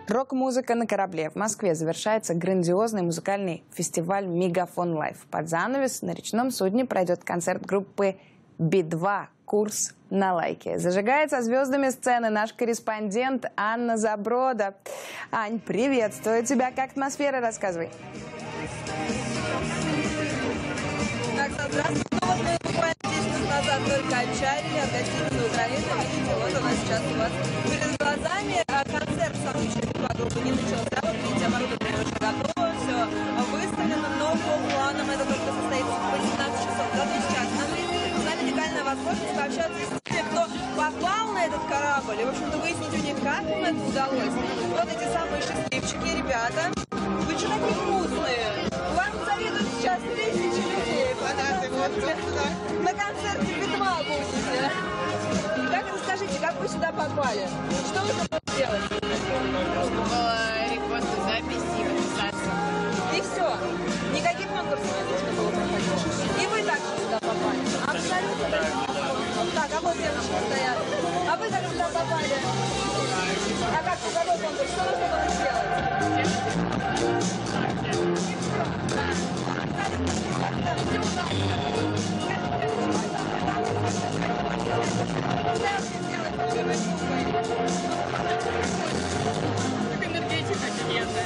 Рок-музыка на корабле. В Москве завершается грандиозный музыкальный фестиваль «Мегафон Лайв». Под занавес на речном судне пройдет концерт группы Би-2 «Курс на лайке». Зажигает со звездами сцены наш корреспондент Анна Заброда. Ань, приветствую тебя. Как атмосфера? Рассказывай. Здравствуйте. Ну вот мы буквально 10 минут назад только отчалили от гостиницы «Украина». Видите, вот она сейчас у вас перед глазами. Концерт самой группы не начался. Вот видите, оборудование уже готово, все выставлено, но по планам это только состоится в 18 часов. Зато сейчас у нас уникальная возможность пообщаться с теми, кто попал на этот корабль, и, в общем-то, выяснить у них, как им это удалось. Вот эти самые счастливчики, ребята. Вы что такие вкусные? Вам завидуют сейчас тысячи людей. На концерте Би-2 будете. Как, расскажите, как вы сюда попали? Что вы тут делать? Было репосты, записи, подписаться. И все. Никаких конкурсов не нужно было проходить. И вы также сюда попали. Абсолютно так. А вот девушки стоят. А вы как сюда попали? А как какой конкурс? Что нужно было сделать? Энергетика офигенная.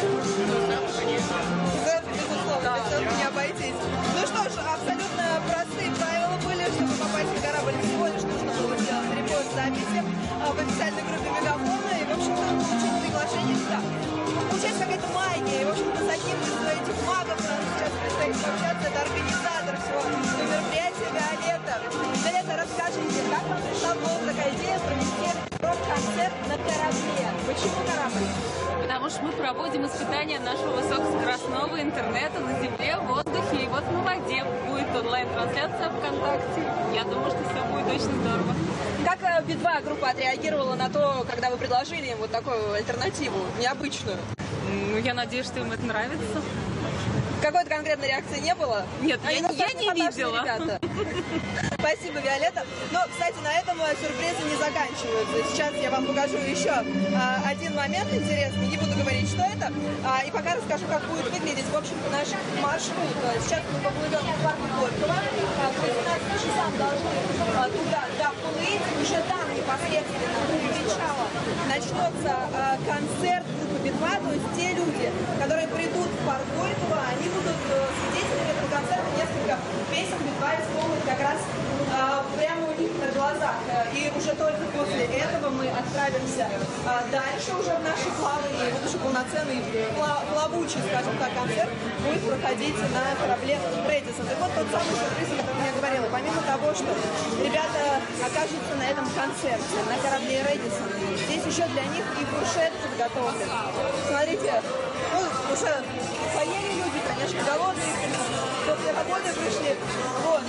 Безусловно, без этого не обойтись. Ну что ж, абсолютно простые правила были, чтобы попасть на корабль. Всего лишь нужно было сделать репост записи в официальной группе Мегафона. И, в общем-то, получить приглашение сюда. Получается какая-то магия. И, в общем-то, с одним из этих магов нам сейчас предстоит пообщаться. Это организатор всего мероприятия Виолетта. Виолетта, расскажите, как вам пришла в голову такая идея провести рок-концерт на корабле? Почему корабль? Потому что мы проводим испытания нашего высокоскоростного интернета на земле, в воздухе, и вот на воде будет онлайн-трансляция ВКонтакте. Я думаю, что все будет очень здорово. Как Би-2 группа отреагировала на то, когда вы предложили им вот такую альтернативу, необычную? Ну, я надеюсь, что им это нравится. Какой-то конкретной реакции не было? Нет, Они я не видела. Ребята. Спасибо, Виолетта. Но, кстати, на этом сюрпризы не заканчиваются. Сейчас я вам покажу еще один момент интересный. Не буду говорить, что это. И пока расскажу, как будет выглядеть, в общем-то, наш маршрут. Сейчас мы поплывем в парк Горького. К 18 часам должны туда доплыть. Уже там непосредственно у причала начнется концерт группы Би-2. То есть те люди, которые придут в парк Горького, они будут свидетелями этого концерта. Несколько песен Би-2 исполнят как раз прямо у них на глазах. И уже только после этого мы отправимся дальше уже в наше плавание. Вот уже полноценный плавучий, скажем так, концерт будет проходить на корабле Рэдисон. И вот тот самый сюрприз, о котором я говорила. Помимо того, что ребята окажутся на этом концерте, на корабле Рэдисон, здесь еще для них и фуршет подготовлен. Смотрите, ну, уже поели люди, конечно, голодные, после работы пришли. Вот.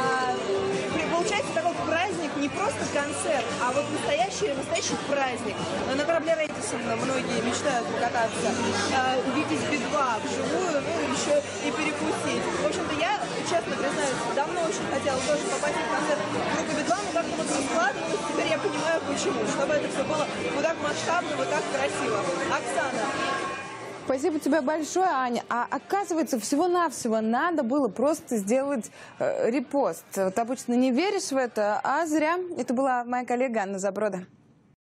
Получается такой праздник, не просто концерт, а вот настоящий праздник. На корабле Рэдисон многие мечтают покататься, увидеть Би-2 вживую, ну еще и перекусить. В общем-то, я, честно признаюсь, давно очень хотела тоже попасть на концерт группы Би-2, но как-то вот не складывалось, теперь я понимаю почему, чтобы это все было вот так масштабно, вот так красиво. Оксана. Спасибо тебе большое, Аня. А оказывается, всего-навсего надо было просто сделать репост. Вот обычно не веришь в это, а зря. Это была моя коллега Анна Заброда.